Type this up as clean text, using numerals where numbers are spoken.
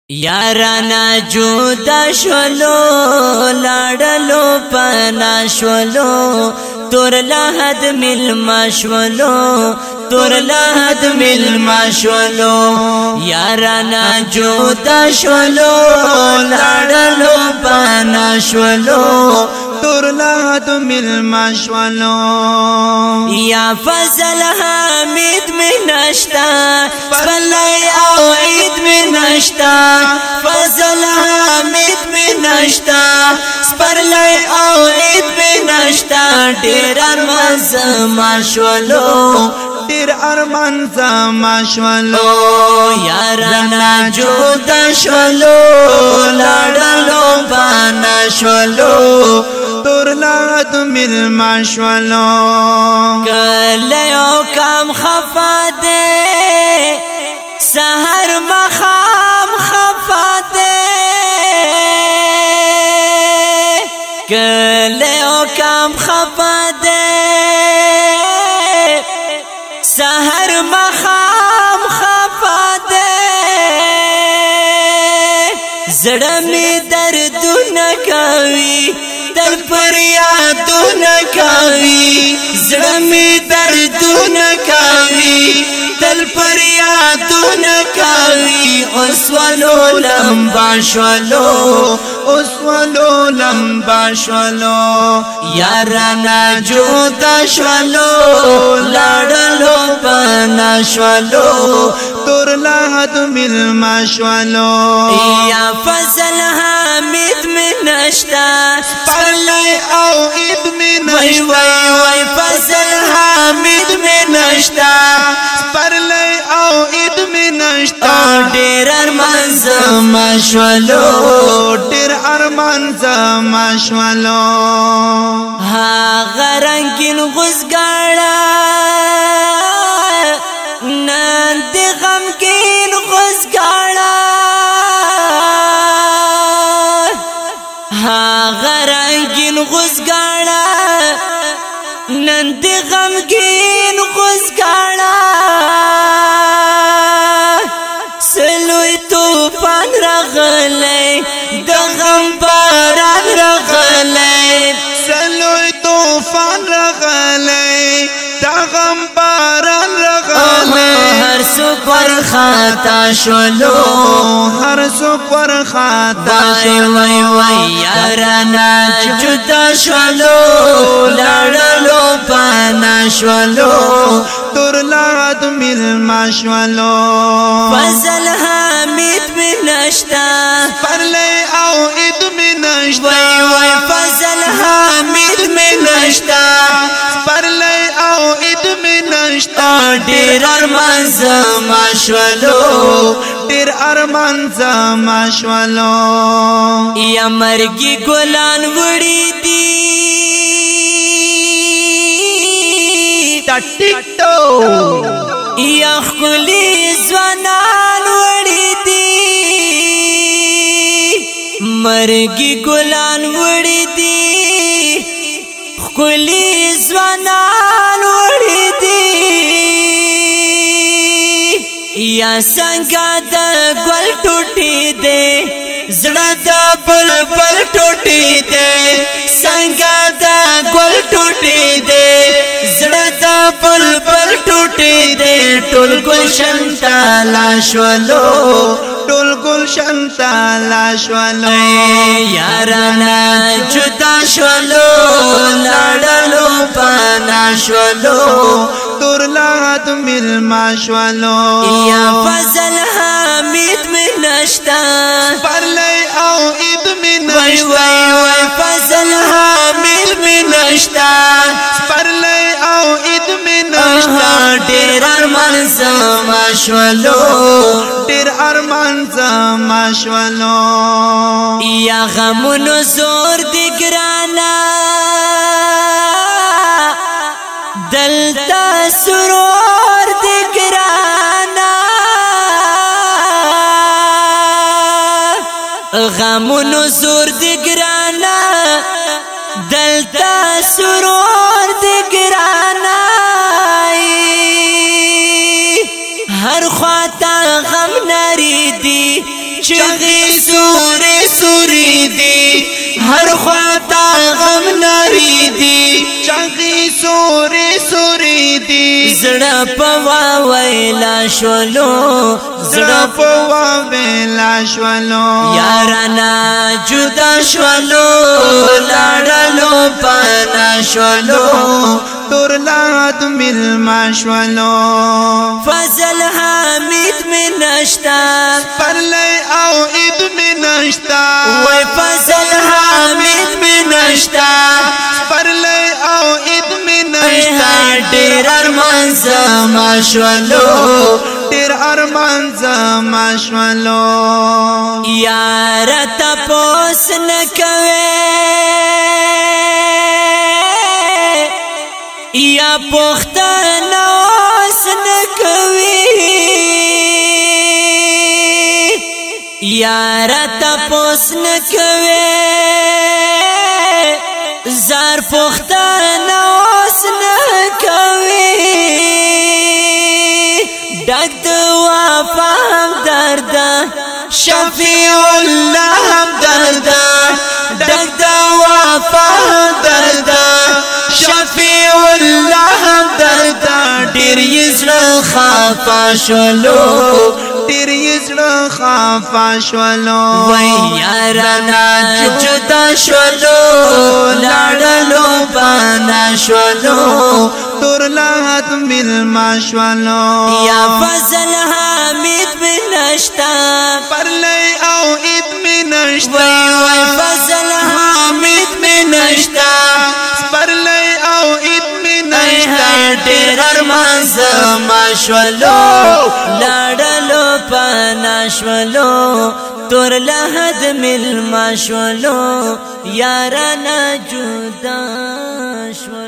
یارانا جودا شولو لاړلو پنا شولو تور لحد ملما شولو تور لحد ملما شولو یارانا جودا شولو لاړلو پنا شولو تور لحد ملما شولو یا فضل حمید میں نشتا فلای او عید میں نشتا فضل حمید میں نشتا سپرلای او عید میں نشتا ډیر ارمان زما شولو ډیر ارمان زما شولو یارانا جودا شولو لاړلو بانا شولو تور لحد ملما شولو کلیو کام خفا دے سحر مخام خفا دے کلیو کام خفا دے سحر مخام خفا دے زړه می دردونه کوي تل پر یادونه کوي زړه می دردونه کوي تل پر یادونه کوي اوس ولو لمبا شولو اوس ولو لمبا شولو یارانا جودا شولو لاړلو پنا شولو تور لحد ملما شولو یا فضل حمید میں نشتا پرلای او عید میں وای وای وای فضل حمید میں نشتا پرلای او عید میں نشتا ډیر ارمان زما شولو ډیر ارمان زما شولو هغه رنگین غوزګاړه نن د غمګین غوزګاړه هغه رنگین غوزګاړه نن د غمګین غوزګاړه سلوی طوفان راغلی د غم باران راغلی سلوی طوفان راغلی د غم باران راغلی هر څو پر خطا شولو هر څو پر خطا شولو وای وای یارانا جدا شولو لاړلو پنا شولو تور لحد ملما شولو فضل حمید میں نشتا پرلای او عید میں نشتا وای وای فضل حمید میں نشتا پرلای او عید میں نشتا ډیر ارمان زما شولو ډیر ارمان زما شولو یا مرګي ګلان وړي دي ټټو یا خلی ځوانان وړي دي مرګي ګلان وړي دي خلی ځوانان وړي دي یا څنګه د ګل ټوټي دي زړه د بلبل ټوټي دي څنګه د ګل ټوټي دي زړه د بلبل ټوټي دي ټول ګلشن تالا شولو ټول ګلشن تالا شولو یارانا جدا شولو لاړلو پنا شولو تور لحد ملما شولو یا فضل حمید میں نشتا پرلای او عید میں وای نشتا وای وای فضل حمید میں نشتا پرلای او عید میں نشتا ډیر ارمان زما شولو ډیر ارمان زما شولو یا غمونو زور دی ګرانا دلتا سرور دی ګرانا غمونو زور دی ګرانا دلتا سرور دی ګرانا هر خواته غم نری دی چغی سوری سوری دی هر خواتا غم ناری دی چغی سوری سوری دی زړه په ویلا شولو زړه په ویلا شولو یارانا جدا شولو لاړلو پانا شولو تور لاد ملما شولو فضل حمید میں نشتا پرلی او عید میں نشتا وی فضل حمید میں نشتا پرلی او عید میں نشتا ډیر ارمان زما شولو ډیر ارمان زما شولو یار تپوس نکوي یا پختانه اوس نکوي یار تپوس نکوي زار پختانه اوس نکوي ډک د وفا هم درد شفیع الله هم درد ډک د وفا هم درد شفیع الله هم درد ډیر یزړه خفا شولو ډیر یزړه خفا شولو وای یارانا جدا شولو لاړلو بانا شولو تور لاد ملما شولو یا فضل حمید میں نشتا پرلی او عید میں نشتا وای فضل حمید میں نشتا پرلی او عید میں نشتا ډیر ارمان زما شولو لاړلو پانا شولو تور لحد ملما شولو یارانا جدا شولو